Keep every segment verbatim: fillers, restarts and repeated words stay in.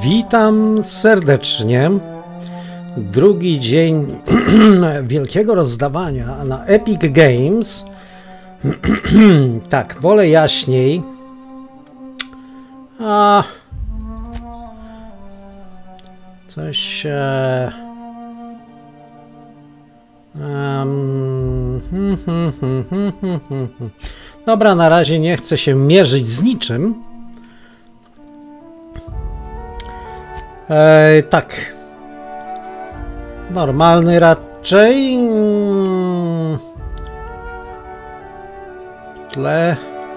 Witam serdecznie. Drugi dzień wielkiego rozdawania na Epic Games. Tak, wolę jaśniej. A coś. E... Um... Dobra, na razie nie chcę się mierzyć z niczym. E, tak. Normalny raczej. W tle.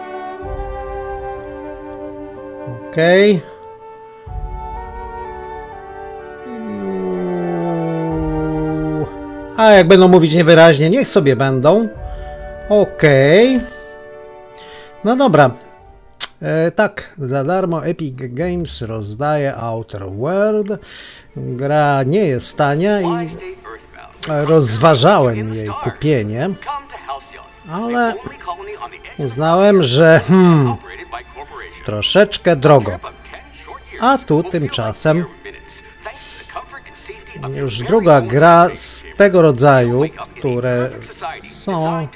Okej. Okay. A jak będą mówić niewyraźnie, niech sobie będą. Okej. Okay. No dobra. E, tak, za darmo Epic Games rozdaje Outer World. Gra nie jest tania i rozważałem jej kupienie, ale uznałem, że hmm, troszeczkę drogo. A tu tymczasem już druga gra z tego rodzaju, które są...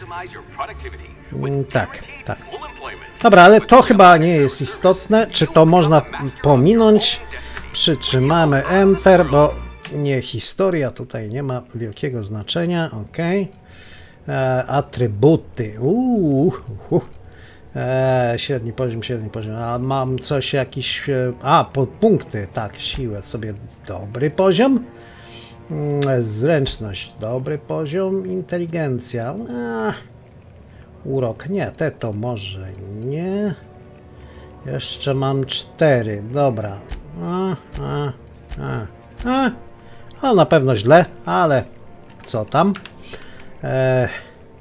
Tak, tak. Dobra, ale to chyba nie jest istotne. Czy to można pominąć? Przytrzymamy Enter, bo nie historia tutaj nie ma wielkiego znaczenia. Ok. E, atrybuty. Uuu. Uh. E, średni poziom, średni poziom. A mam coś jakiś... A, podpunkty. Tak, siłę sobie. Dobry poziom. Zręczność. Dobry poziom. Inteligencja. A, urok. Nie, te to może nie. Jeszcze mam cztery. Dobra. A, a, a, a. A na pewno źle, ale co tam? E,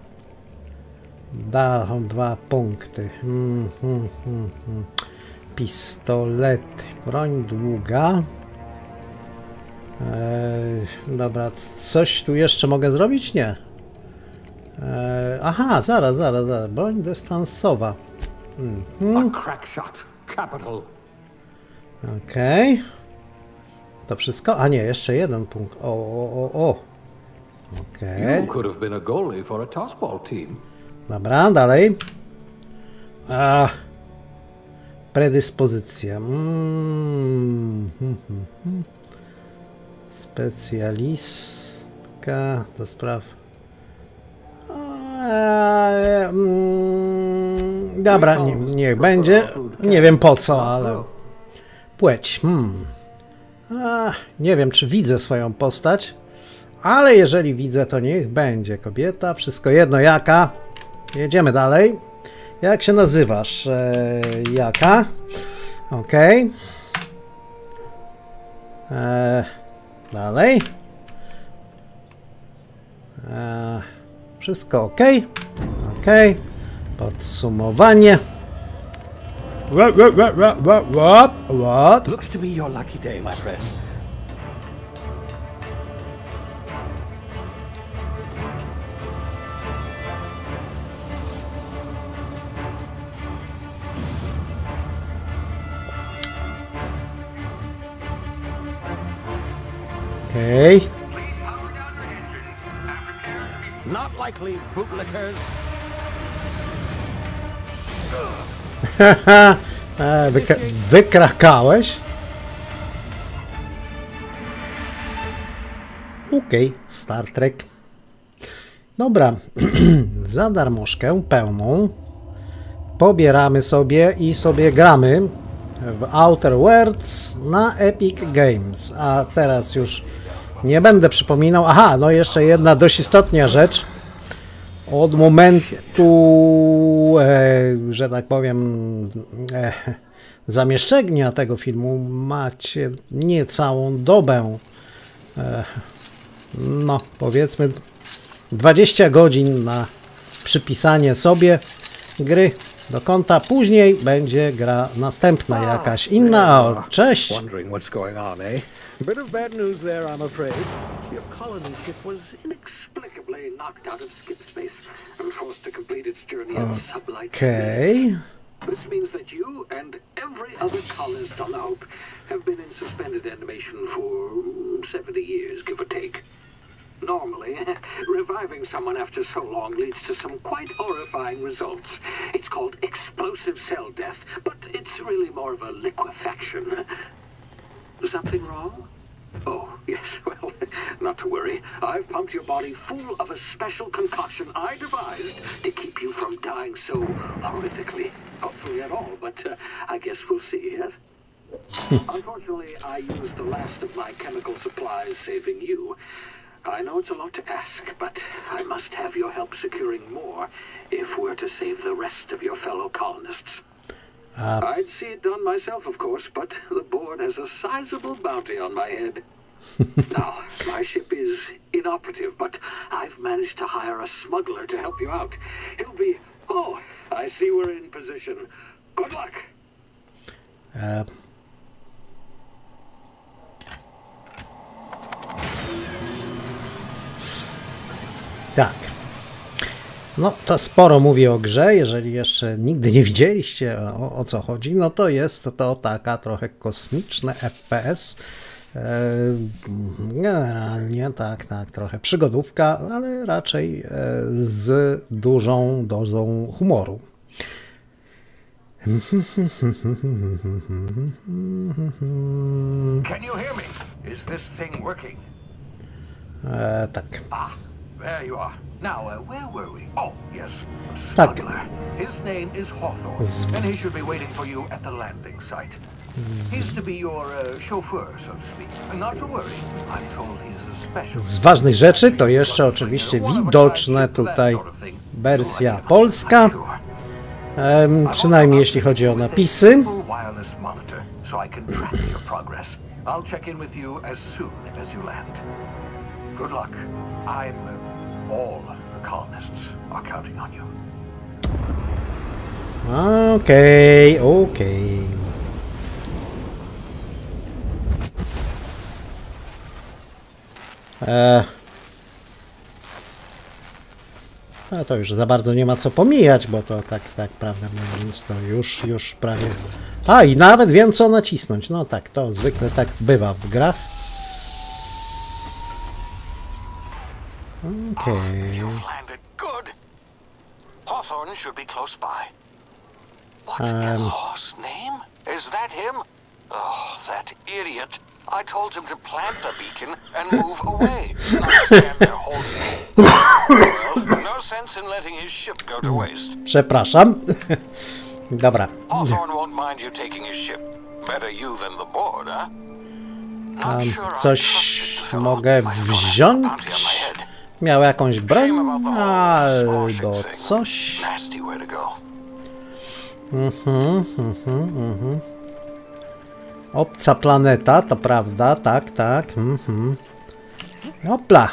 da dwa punkty. Hmm, hmm, hmm, hmm. Pistolety. Broń długa. E, dobra, coś tu jeszcze mogę zrobić? Nie. E, aha, zaraz, zaraz, zaraz. Broń dystansowa. Hmm, hmm. Okej. Okay. To wszystko? A nie, jeszcze jeden punkt. O, o, o, o. Okej. Okay. Dobra, dalej. A. Predyspozycja. Mm. Hmm, hmm, hmm. Specjalistka do spraw... Eee, mm, dobra, nie, niech będzie. Nie wiem po co, ale... Płeć. Hmm. A, nie wiem, czy widzę swoją postać, ale jeżeli widzę, to niech będzie kobieta. Wszystko jedno jaka. Jedziemy dalej. Jak się nazywasz? Eee, jaka? Okej. Okay. Eee, dalej. Eee, wszystko ok. Ok. Podsumowanie. What? What? What? What? What? What? Looks to be your lucky day, my friend. Okay. Not likely, bootlickers. Haha, Wyka wykrakałeś? Okej, okay, Star Trek. Dobra, za darmożkę pełną pobieramy sobie i sobie gramy w Outer Worlds na Epic Games. A teraz już nie będę przypominał. Aha, no jeszcze jedna dość istotna rzecz. Od momentu, e, że tak powiem, e, zamieszczenia tego filmu macie niecałą dobę, e, no powiedzmy dwadzieścia godzin na przypisanie sobie gry do konta. Później będzie gra następna jakaś inna. O, cześć! Bit of bad news there, I'm afraid. Your colony ship was inexplicably knocked out of skip space and forced to complete its journey in sublight Okay. This means that you and every other colonist on the Hope have been in suspended animation for seventy years, give or take. Normally, reviving someone after so long leads to some quite horrifying results. It's called explosive cell death, but it's really more of a liquefaction. Something wrong? Oh, yes, well, not to worry. I've pumped your body full of a special concoction I devised to keep you from dying so horrifically. Hopefully at all, but uh, I guess we'll see, yes? Unfortunately, I used the last of my chemical supplies saving you. I know it's a lot to ask, but I must have your help securing more if we're to save the rest of your fellow colonists. Uh, I'd see it done myself, of course, but the board has a sizable bounty on my head. Now, my ship is inoperative, but I've managed to hire a smuggler to help you out. He'll be... Oh, I see we're in position. Good luck! Uh... Tak. No, to sporo mówię o grze. Jeżeli jeszcze nigdy nie widzieliście, o, o co chodzi, no to jest to taka trochę kosmiczne F P S. E, generalnie tak, tak, trochę przygodówka, ale raczej e, z dużą dozą humoru. Can you hear me? Is this thing working? E, tak. Ah, there you are. Now, uh, where were we? Oh, yes, Tak. smuggler. His name is Hawthorne, Z... and he should be waiting for you at the landing site. Z... He's to be your uh, chauffeur, so to speak. Not to worry, I'm told he's a special. Z ważnych rzeczy to jeszcze oczywiście widoczne tutaj wersja polska, ehm, przynajmniej jeśli chodzi o napisy. I'll check in with you as soon as you land. Good luck. I'm all the colonists are counting on you. Okej, okej. Eee. No to już za bardzo nie ma co pomijać, bo to tak, tak, prawdę mówiąc, to już, już prawie... A, i nawet wiem, co nacisnąć. No tak, to zwykle tak bywa w grach. Okej. Hawthorne should be close by. What Um, in Law's name? Is that him? Oh, that idiot. I told him to plant the beacon and move away, not stand there holding it. Well, no sense in letting his ship go to waste. Przepraszam. Dobra. Hawthorne won't mind you taking his ship. Better you than the board, huh? Um, coś mogę wziąć? Miał jakąś broń? Albo coś? Mhm, mhm, mhm. Obca planeta, to prawda, tak, tak. Mhm. Opla.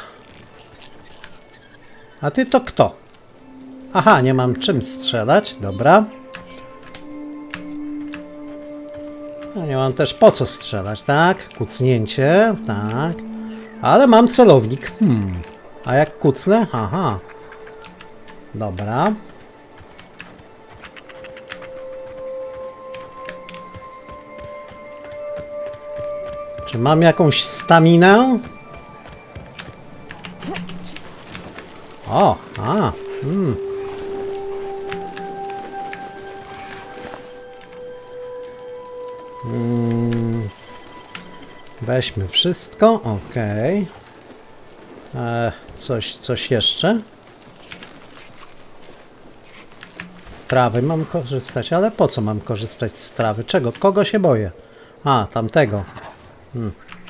A ty to kto? Aha, nie mam czym strzelać, dobra. No, nie mam też po co strzelać, tak? Kucnięcie, tak. Ale mam celownik. Hmm. A jak kucnę? Aha. Dobra. Czy mam jakąś staminę? O, a, hmm. Hmm. Weźmy wszystko, ok. E, coś, coś jeszcze? Trawy mam korzystać, ale po co mam korzystać z trawy? Czego? Kogo się boję? A, tamtego. Hmm.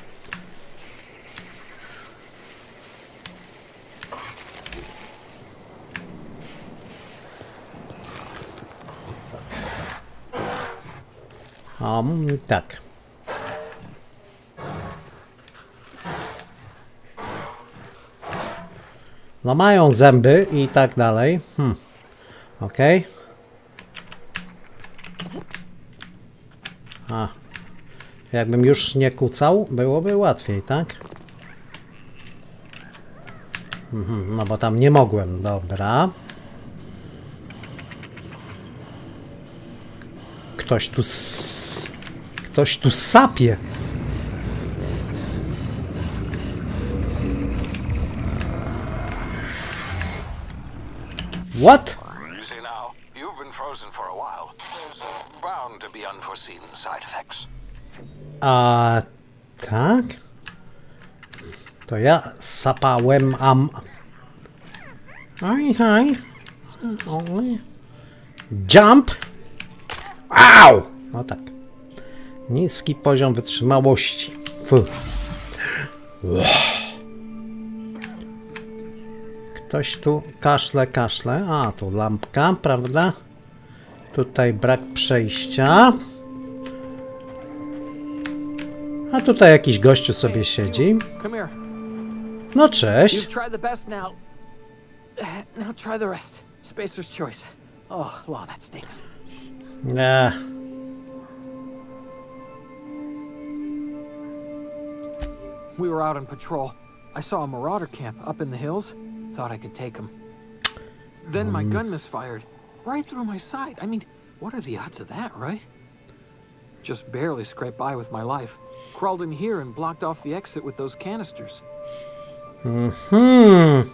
Um, tak. No mają zęby i tak dalej. Hmm. Okej. A. Jakbym już nie kucał, byłoby łatwiej, tak? Mhm, no bo tam nie mogłem. Dobra. ktoś tu s... Ktoś tu sapie. What? You see now, you've been frozen for a while. There's bound to be unforeseen side effects. A tak? To ja sapałem am... Aj, aj. Oj. Jump! Au! No tak. Niski poziom wytrzymałości. F. Ktoś tu kaszle, kaszle. A, tu lampka, prawda? Tutaj brak przejścia. A tutaj jakiś gościu sobie siedzi. No cześć. You've tried the best now. Now try the rest. Spacer's choice. Oh, wow, that stinks. Nie. We were out on patrol. I saw a marauder camp up in the hills. Thought I could take him. Then my gun misfired. Right through my side. I mean, what are the odds of that, right? Just barely scraped by with my life. Crawled in here and blocked off the exit with those canisters. Hmm.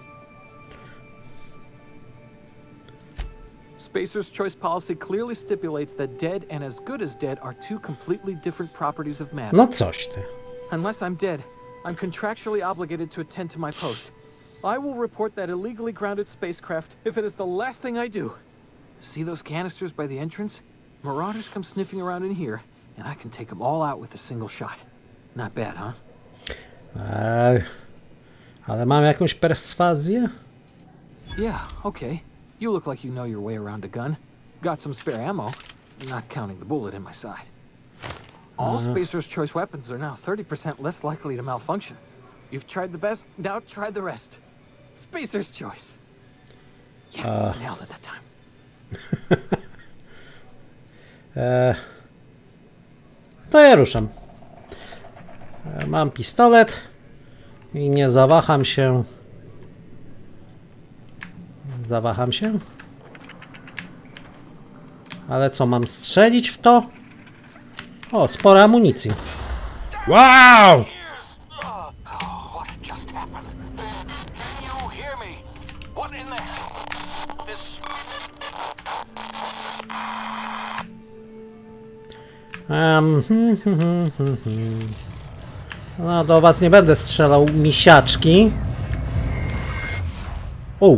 Spacer's choice policy clearly stipulates that dead and as good as dead are two completely different properties of matter. No coś ty. Unless I'm dead, I'm contractually obligated to attend to my post. I will report that illegally grounded spacecraft if it is the last thing I do. See those canisters by the entrance? Marauders come sniffing around in here, and I can take them all out with a single shot. Not bad, huh? Eee, ale mam jakąś perswazję? Yeah, okay. You look like you know your way around a gun. Got some spare ammo, not counting the bullet in my side. All Uh-huh. Spacer's choice weapons are now thirty percent less likely to malfunction. You've tried the best, now try the rest. Spacer's choice. Yes, Uh. nailed it that time. eee, to ja ruszam. Eee, mam pistolet i nie zawaham się. Zawaham się? Ale co, mam strzelić w to? O, sporo amunicji. Wow! Oh, what just happened? Can you hear me? What in the hell? This... Um, hmm, hmm, hmm, hmm. No, do was nie będę strzelał, misiaczki. O!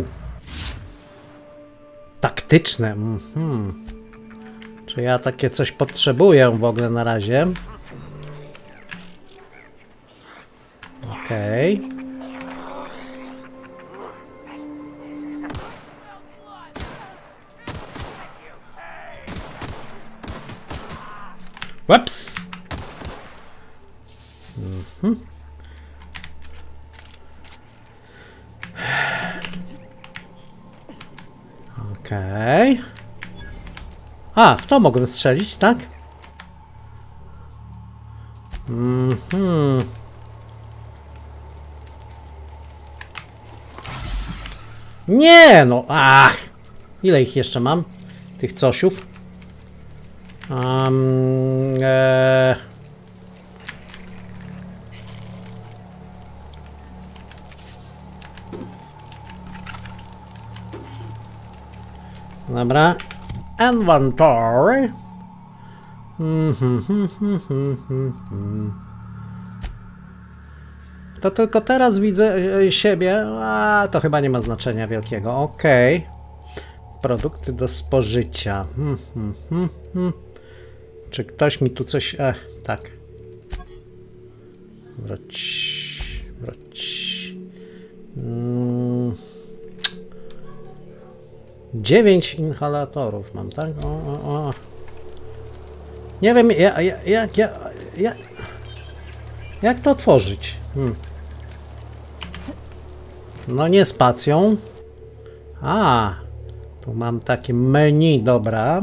Taktyczne. Mhm. Czy ja takie coś potrzebuję w ogóle na razie? Okej. Okay. Ups. Mhm. Okej. Okay. A, w to mogłem strzelić, tak? Mhm. Nie, no, ach. Ile ich jeszcze mam? Tych cosiów? Um, e... Dobra. Inventory. To tylko teraz widzę siebie. A to chyba nie ma znaczenia wielkiego. Okej. Okay. Produkty do spożycia. Hmm, hmm, hmm, hmm. Czy ktoś mi tu coś... E, tak. Wróć. Wróć. Mm. Dziewięć inhalatorów mam, tak? O, o, o. Nie wiem, jak, jak, jak, jak, jak to otworzyć? Hmm. No nie spacją. A, tu mam takie menu, dobra.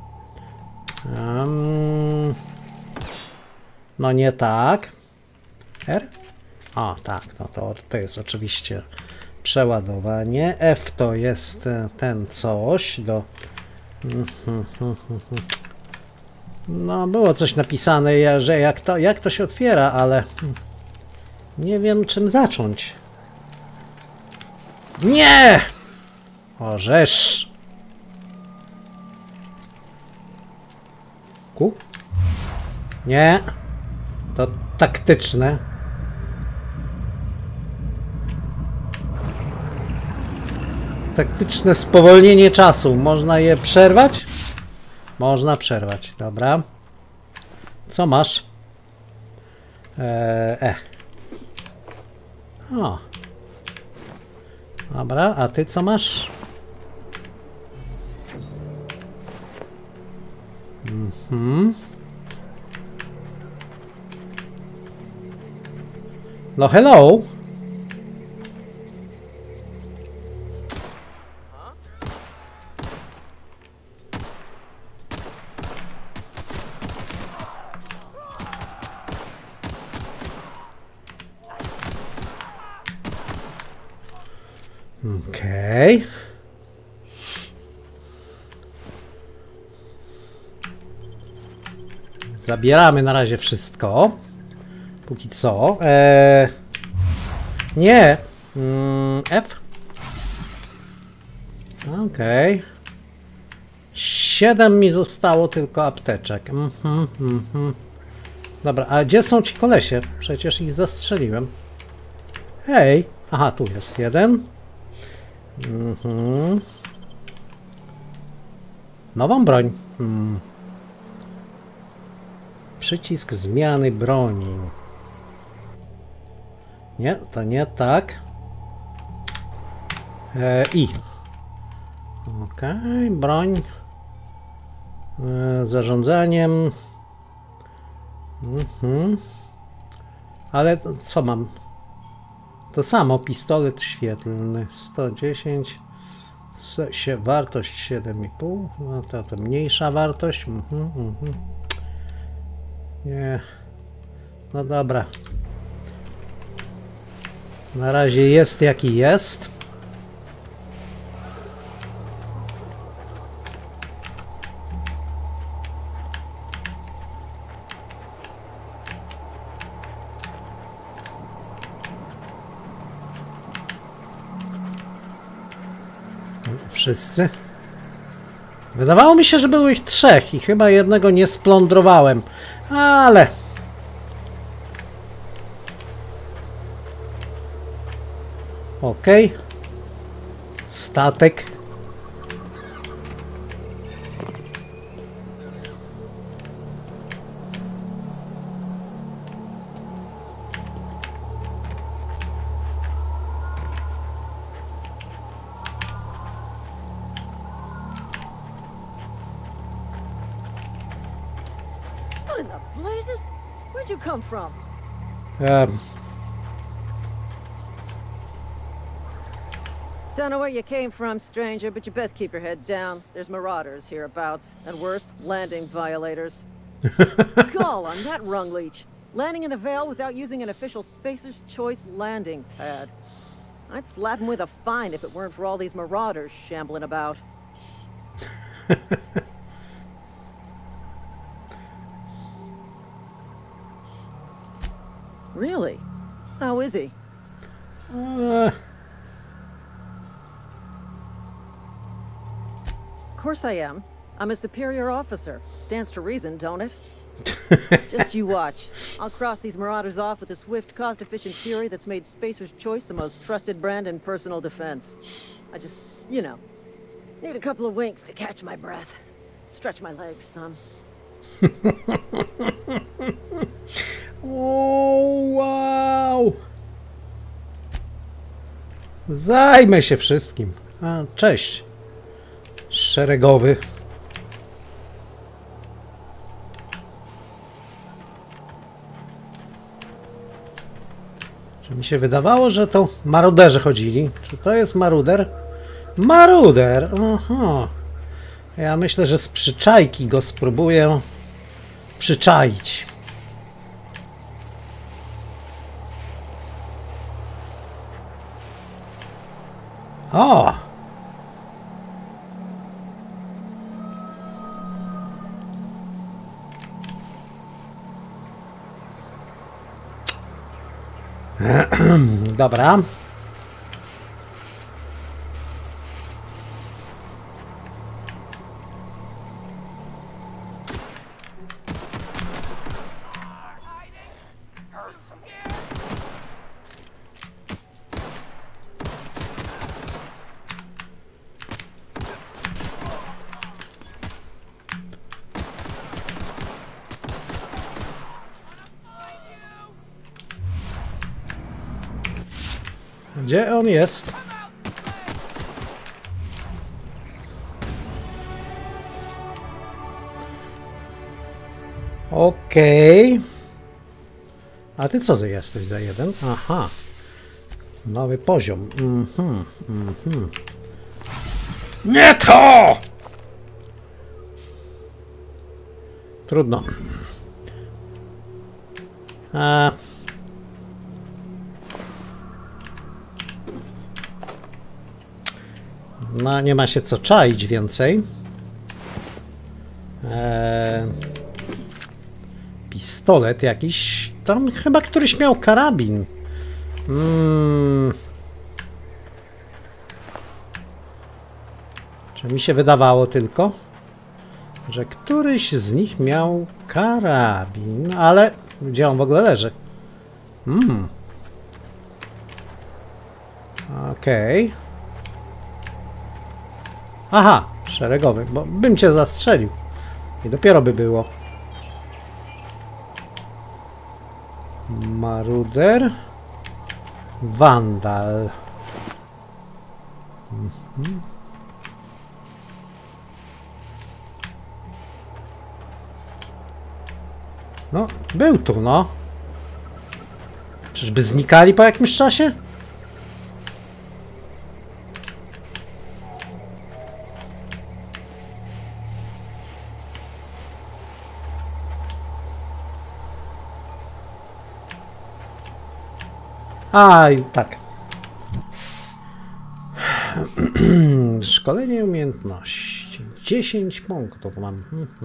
Um, no nie tak. R? O, tak, no to, to jest oczywiście przeładowanie. F to jest ten coś do... No, było coś napisane, że jak to, jak to się otwiera, ale nie wiem czym zacząć. Nie! Orzesz! Ku? Nie. To taktyczne. Taktyczne spowolnienie czasu. Można je przerwać? Można przerwać. Dobra. Co masz? Eee, e. O. Dobra, a ty co masz? Mhm. No hello. Okej. Okay. Zabieramy na razie wszystko. Póki co. Eee... Nie. Mm, F. Okej. Okay. Siedem mi zostało tylko apteczek. Mhm, mhm. Dobra, a gdzie są ci kolesie? Przecież ich zastrzeliłem. Hej. Aha, tu jest jeden. Mhm. Nową broń. Hmm. Przycisk zmiany broni. Nie, to nie tak. E, I. Okej, okay, broń. E, zarządzaniem. Mhm. Ale to, co mam? To samo, pistolet świetlny. sto dziesięć. Se, wartość siedem i pół. No to, to mniejsza wartość. Mhm, mhm. Nie. No dobra. Na razie jest jaki jest. Wszyscy? Wydawało mi się, że było ich trzech i chyba jednego nie splądrowałem, ale... Okej. Okay. Statek. What in the blazes? Where'd you come from? Um... Don't know where you came from, stranger, but you best keep your head down. There's marauders hereabouts, and worse, landing violators. Call on that rung leech. Landing in the Vale without using an official Spacer's Choice landing pad. I'd slap him with a fine if it weren't for all these marauders shambling about. Really? How is he? Uh... Of course I am. I'm a superior officer. Stands to reason, don't it? Just you watch. I'll cross these marauders off with a swift, cost-efficient fury that's made Spacer's Choice the most trusted brand in personal defense. I just, you know, need a couple of winks to catch my breath. Stretch my legs, son. O, wow! Zajmę się wszystkim. A, cześć. Szeregowy. Czy mi się wydawało, że to maruderzy chodzili? Czy to jest maruder? Maruder! Aha. Ja myślę, że z przyczajki go spróbuję przyczaić. O! Dobra. Gdzie on jest? Okej. Okay. A ty co za jesteś za jeden? Aha. Nowy poziom. Mhm, mhm. Nie to! Trudno. A... No, nie ma się co czaić więcej. Eee, pistolet jakiś. Tam chyba któryś miał karabin. Hmm. Czy mi się wydawało tylko, że któryś z nich miał karabin, ale gdzie on w ogóle leży? Hmm. Okej. Okay. Aha, szeregowy, bo bym cię zastrzelił. I dopiero by było. Maruder. Wandal. Mhm. No, był tu, no. Czyżby znikali po jakimś czasie? A, i tak. Szkolenie umiejętności. dziesięć punktów mam.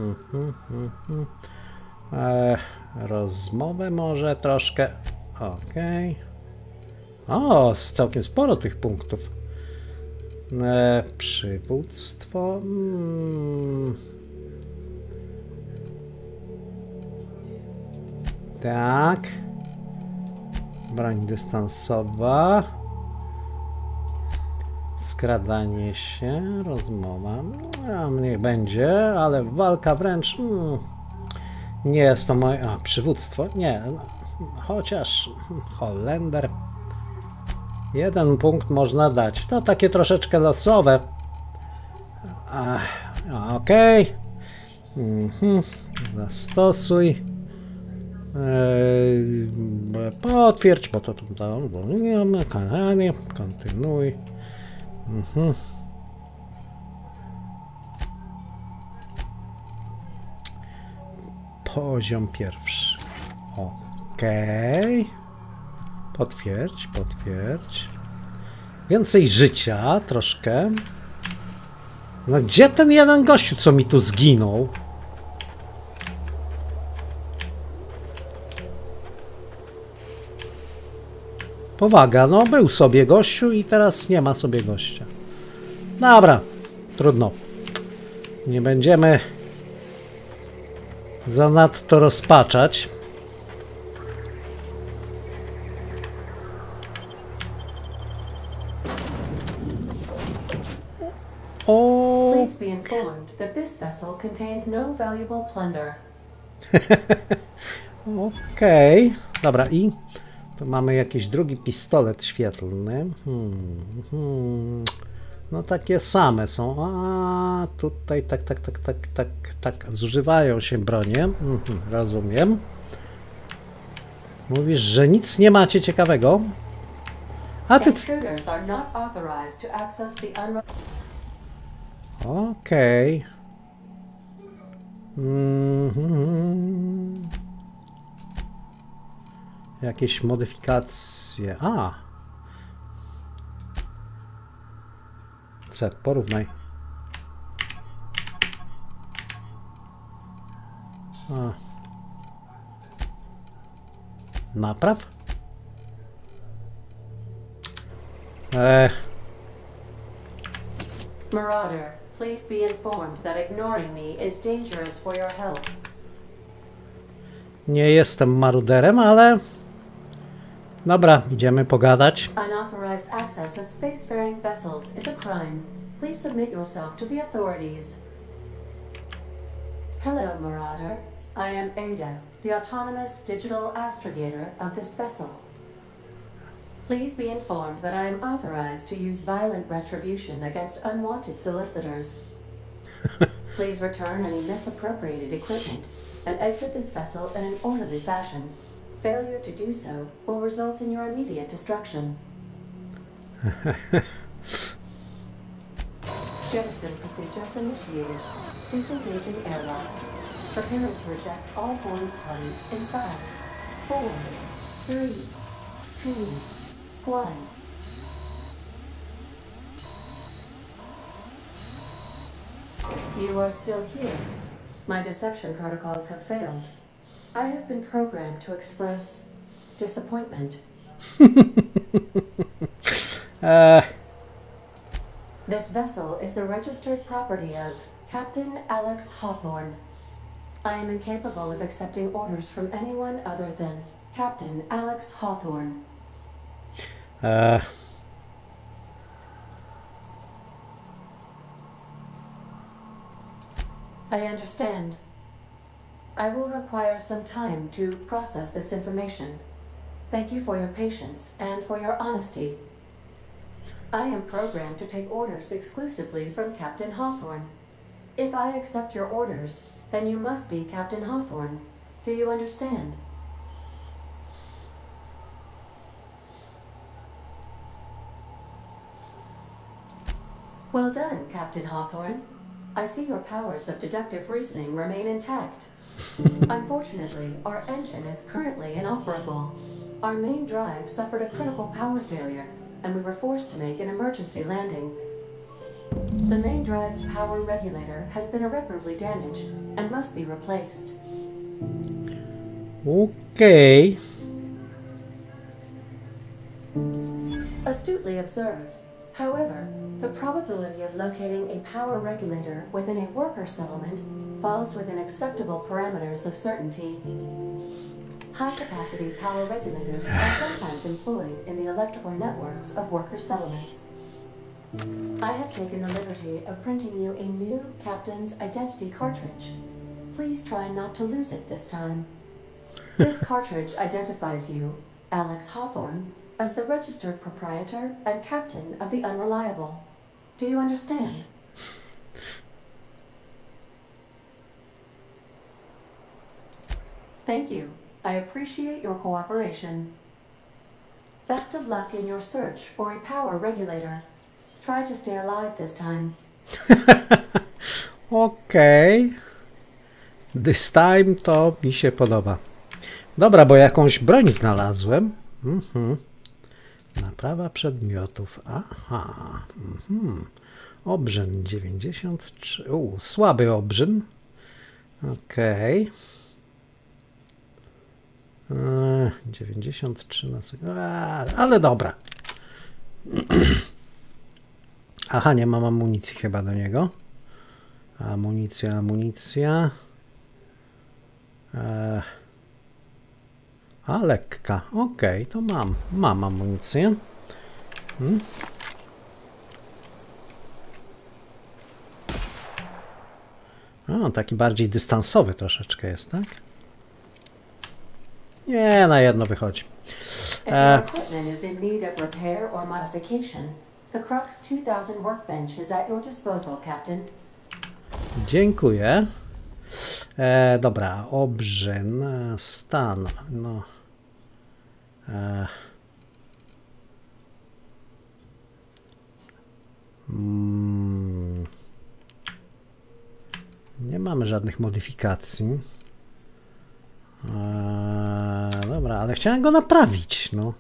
E, rozmowę może troszkę. Okej. Okay. O, całkiem sporo tych punktów. E, przywództwo. Mm. Tak. Broń dystansowa. Skradanie się. Rozmowa. A, niech będzie, ale walka wręcz. Mm, nie jest to moje. A, przywództwo? Nie. Chociaż Holender. Jeden punkt można dać. To takie troszeczkę losowe. Okej. Okay. Mhm. Zastosuj. Eee, potwierdź, bo to tam nie ma karanie, kontynuuj. Mhm. Poziom pierwszy. Okej. Okay. Potwierdź, potwierdź. Więcej życia, troszkę. No gdzie ten jeden gościu, co mi tu zginął? Powaga, no był sobie gościu i teraz nie ma sobie gościa. Dobra, trudno. Nie będziemy zanadto rozpaczać. O. Please be informed that this vessel contains no valuable plunder. Okej, okay. Dobra, i tu mamy jakiś drugi pistolet świetlny. Hmm, hmm. No takie same są. A tutaj tak, tak, tak, tak, tak, tak, zużywają się bronie. Mhm, rozumiem. Mówisz, że nic nie macie ciekawego? A ty... Okej. Okay. Mm-hmm. Jakieś modyfikacje. A. C, porównaj. A. Napraw? E, Marauder, please be informed that ignoring me is dangerous for your health. nie jestem maruderem, ale... Dobra, idziemy pogadać. Unauthorized access of spacefaring vessels is a crime. Please submit yourself to the authorities. Hello, Marauder. I am Ada, the autonomous digital astrogator of this vessel. Please be informed that I am authorized to use violent retribution against unwanted solicitors. Please return any misappropriated equipment and exit this vessel in an orderly fashion. Failure to do so will result in your immediate destruction. Jettison procedures initiated. Disengaging airlocks. Preparing to reject all boarding parties in five, four, three, two, one. You are still here. My deception protocols have failed. I have been programmed to express disappointment. uh. This vessel is the registered property of Captain Alex Hawthorne. I am incapable of accepting orders from anyone other than Captain Alex Hawthorne. Uh. I understand. I will require some time to process this information. Thank you for your patience and for your honesty. I am programmed to take orders exclusively from Captain Hawthorne. If I accept your orders, then you must be Captain Hawthorne. Do you understand? Well done, Captain Hawthorne. I see your powers of deductive reasoning remain intact. Unfortunately, our engine is currently inoperable. Our main drive suffered a critical power failure, and we were forced to make an emergency landing. The main drive's power regulator has been irreparably damaged and must be replaced. Okay. Astutely observed. However, the probability of locating a power regulator within a worker settlement falls within acceptable parameters of certainty. High-capacity power regulators are sometimes employed in the electrical networks of worker settlements. I have taken the liberty of printing you a new Captain's Identity cartridge. Please try not to lose it this time. This cartridge identifies you, Alex Hawthorne, as the registered proprietor and captain of the Unreliable. Do you understand? Thank you. I appreciate your cooperation. Best of luck in your search for a power regulator. Try to stay alive this time. Okej. Okay. This time to mi się podoba. Dobra, bo jakąś broń znalazłem. Mhm. Naprawa przedmiotów. Aha. Mhm. Obrzyn dziewięćdziesiąt trzy. U, słaby obrzyn. Okej. Okay. dziewięćdziesiąt trzy na sekundę. Ale dobra. Aha, nie mam amunicji chyba do niego. Amunicja, amunicja. Eee. A, lekka. Okej, okay, to mam. Mam amunicję. Hmm. O, taki bardziej dystansowy troszeczkę jest, tak? Nie, na jedno wychodzi. E... The Crux two thousand workbench is at your disposal, Captain. Dziękuję. E, dobra, obrzyn, stan, no. E, mm, nie mamy żadnych modyfikacji. E, dobra, ale chciałem go naprawić, no.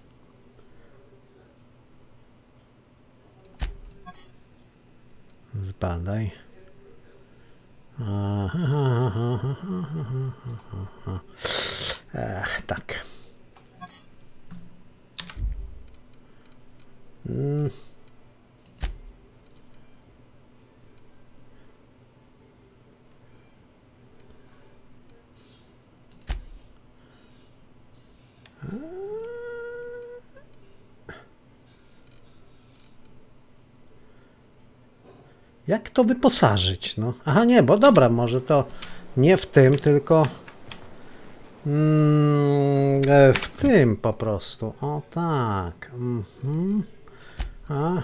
Zbadaj. Ech, tak. Mm. Jak to wyposażyć? No. Aha, nie, bo dobra, może to nie w tym, tylko mm, w tym po prostu. O tak. Mhm. A.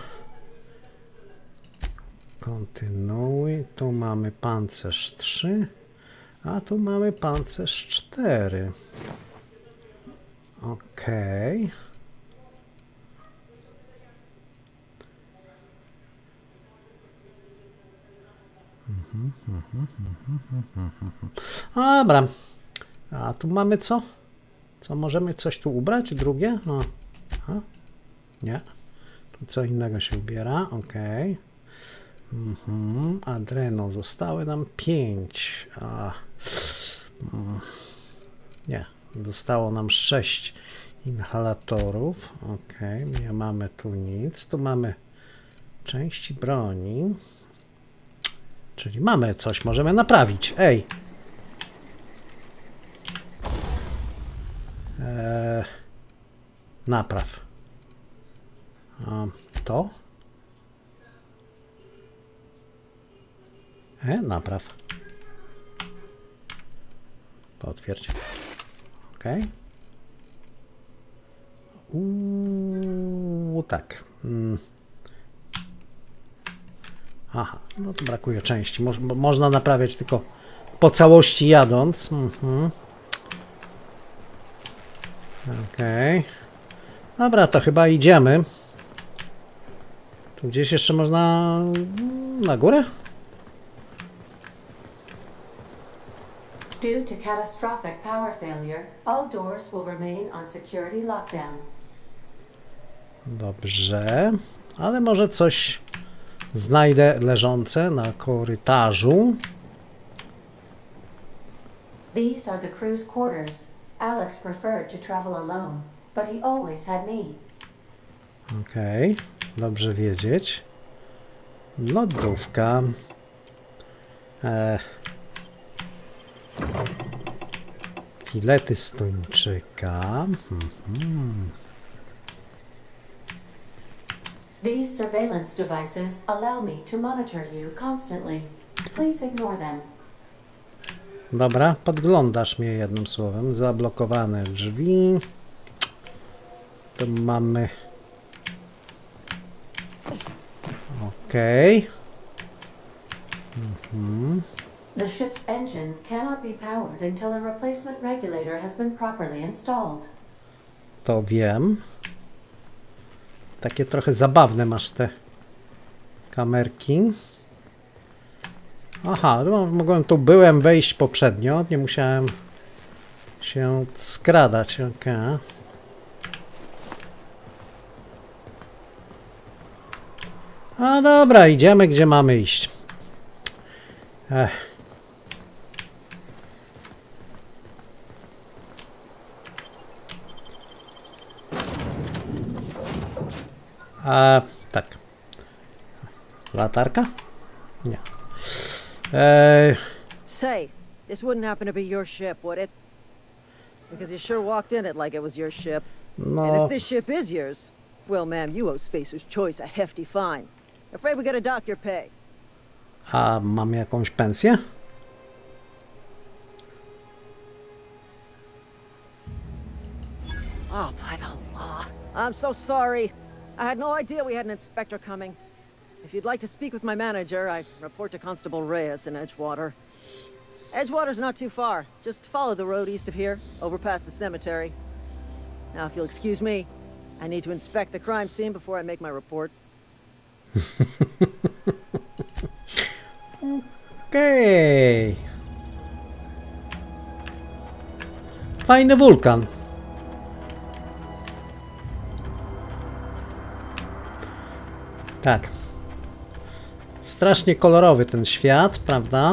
Kontynuuj. Tu mamy pancerz trzy, a tu mamy pancerz cztery. Okej. Okay. Dobra. A tu mamy co? Co możemy coś tu ubrać? Drugie? O. A? Nie. Tu co innego się ubiera. Ok. Mhm. Adreno. Zostały nam pięć. A. Nie. Zostało nam sześć inhalatorów. Ok. Nie mamy tu nic. Tu mamy części broni. Czyli mamy coś, możemy naprawić. Ej! Eee, napraw. A, to? E, napraw. Potwierdź. Ok. Uuu, tak. Mm. Aha, no to brakuje części. Mo można naprawiać tylko po całości jadąc. Mhm. Okej. Okay. Dobra, to chyba idziemy. Tu gdzieś jeszcze można na górę? Due to catastrophic power failure, all doors will remain on security lockdown. Dobrze, ale może coś znajdę leżące na korytarzu. These are the crew's quarters. Alex preferred to travel alone, but he always had me. Okej, okay. Dobrze wiedzieć. Lodówka. E... Filety z tuńczyka. Mhm. These surveillance devices allow me to monitor you constantly. Please ignore them. Dobra, podglądasz mnie jednym słowem. Zablokowane drzwi. Tu mamy... Okej. Okay. Mhm. The ship's engines cannot be powered until a replacement regulator has been properly installed. To wiem. Takie trochę zabawne masz te kamerki. Aha, no, mogłem tu byłem wejść poprzednio, nie musiałem się skradać. Okay. A dobra, idziemy gdzie mamy iść. Ech. A, tak. Latarka? Nie. Uh, Say, this wouldn't happen to be your ship, would it? Because you sure walked in it like it was your ship. No. And if this ship is yours, well, ma'am, you owe Spacer's Choice a hefty fine. Afraid we gotta dock your pay. A mam jakąś pensję? Oh, by the law. I'm so sorry. I had no idea we had an inspector coming. If you'd like to speak with my manager, I report to Constable Reyes in Edgewater. Edgewater's not too far. Just follow the road east of here, over past the cemetery. Now, if you'll excuse me, I need to inspect the crime scene before I make my report. Okej. Okay. Fajny wulkan. Tak. Strasznie kolorowy ten świat, prawda?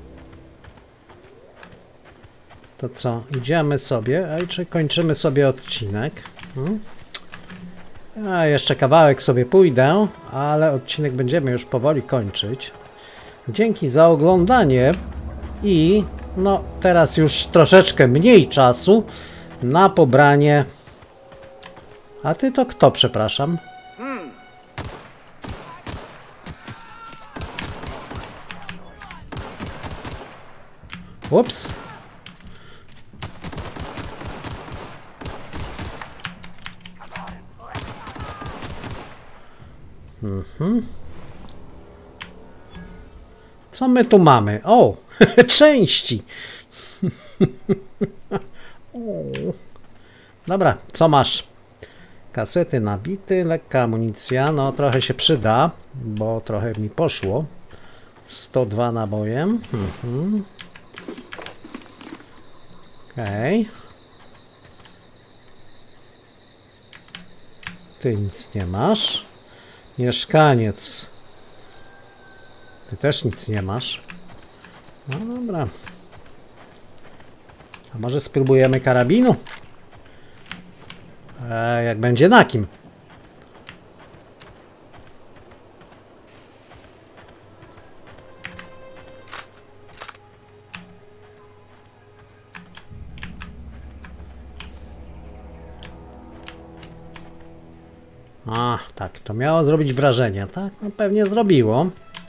To co? Idziemy sobie. Ej, czy kończymy sobie odcinek? Hmm? A jeszcze kawałek sobie pójdę, ale odcinek będziemy już powoli kończyć. Dzięki za oglądanie i no teraz już troszeczkę mniej czasu na pobranie A ty to kto, przepraszam? Ups. Mhm. Co my tu mamy? O, części. O. Dobra, co masz? Kasety nabity, lekka amunicja, no trochę się przyda, bo trochę mi poszło. sto dwa nabojem. Mhm. Okej. Okay. Ty nic nie masz. Mieszkaniec. Ty też nic nie masz. No dobra. A może spróbujemy karabinu? E, jak będzie na kim? A, tak, to miało zrobić wrażenie, tak? No pewnie zrobiło.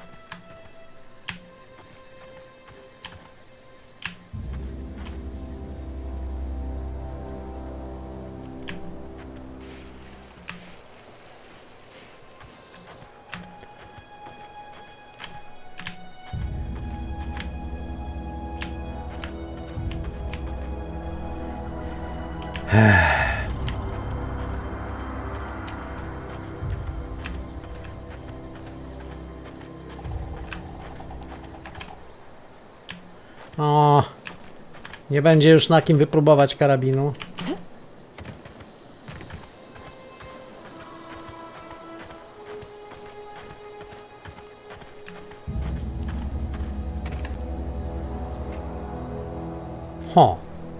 O, nie będzie już na kim wypróbować karabinu. Ho.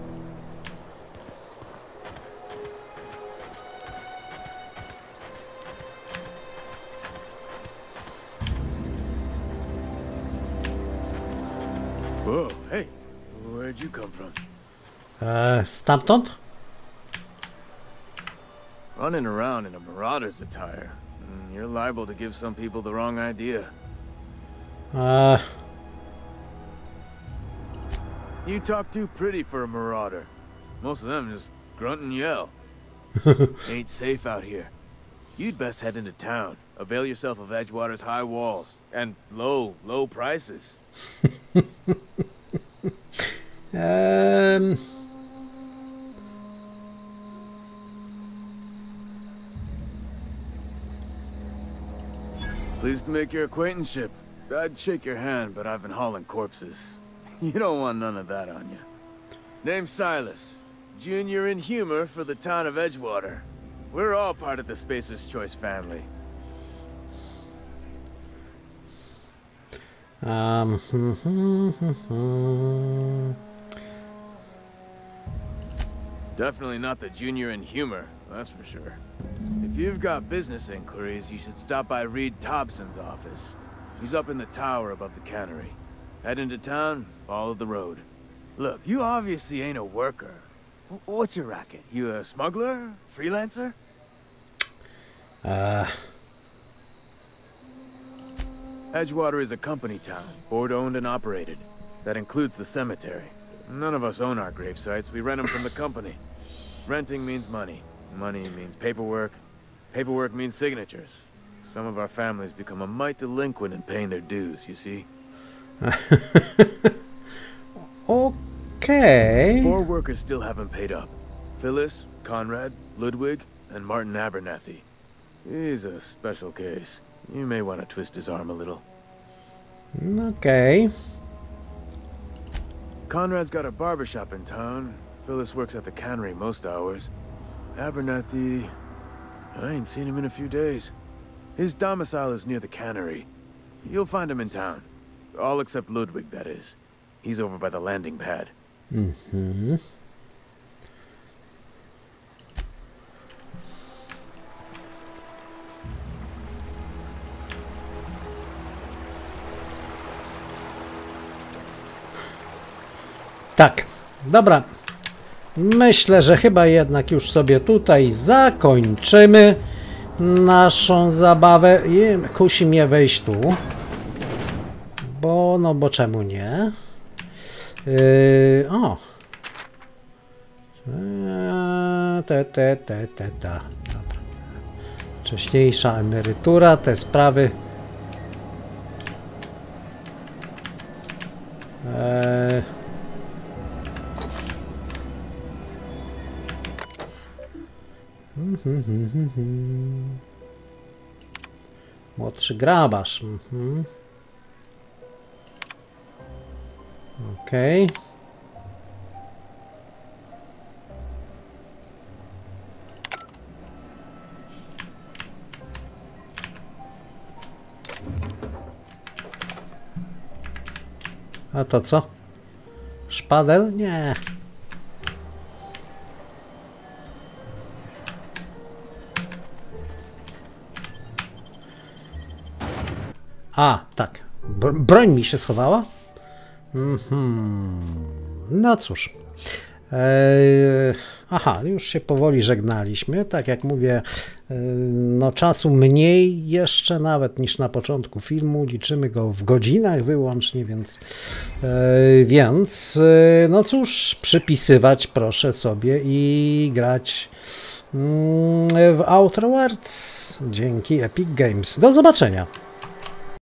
Whoa, hey, where'd you come from? E, stamtąd? Running around in a marauder's attire. Mm, You're liable to give some people the wrong idea. E, You talk too pretty for a marauder. Most of them just grunt and yell. Ain't safe out here. You'd best head into town. Avail yourself of Edgewater's high walls and low, low prices. um, Pleased to make your acquaintanceship. I'd shake your hand, but I've been hauling corpses. You don't want none of that on you. Name's Silas. Junior in humor for the town of Edgewater. We're all part of the Spacer's Choice family. um, Definitely not the junior in humor, that's for sure. If you've got business inquiries, you should stop by Reed Thompson's office. He's up in the tower above the cannery. Head into town, follow the road. Look, you obviously ain't a worker. W- What's your racket? You a smuggler? Freelancer? uh, Edgewater is a company town, board-owned and operated. That includes the cemetery. None of us own our grave sites, we rent them from the company. Renting means money. Money means paperwork. Paperwork means signatures. Some of our families become a mite delinquent in paying their dues, you see? okay. Four workers still haven't paid up. Phyllis, Conrad, Ludwig, and Martin Abernathy. He's a special case. You may want to twist his arm a little. Okay. Conrad's got a barbershop in town. Phyllis works at the cannery most hours. Abernathy... I ain't seen him in a few days. His domicile is near the cannery. You'll find him in town. All except Ludwig, that is. He's over by the landing pad. Mhm. Tak, dobra. myślę, że chyba jednak już sobie tutaj zakończymy naszą zabawę. I kusi mnie wejść tu. Bo, no bo czemu nie? Yy, o! Eee, te, te, te, te, ta. Dobra. Wcześniejsza emerytura, te sprawy. Eee. Młodszy grabarz. Mhm. Okej. Okay. A to co? Szpadel? Nie. A, tak. Br broń mi się schowała? Mhm. No cóż. Eee, aha, już się powoli żegnaliśmy. Tak jak mówię, e, no czasu mniej jeszcze nawet niż na początku filmu. Liczymy go w godzinach wyłącznie, więc, e, więc e, no cóż, przypisywać proszę sobie i grać mm, w Outer Worlds dzięki Epic Games. Do zobaczenia.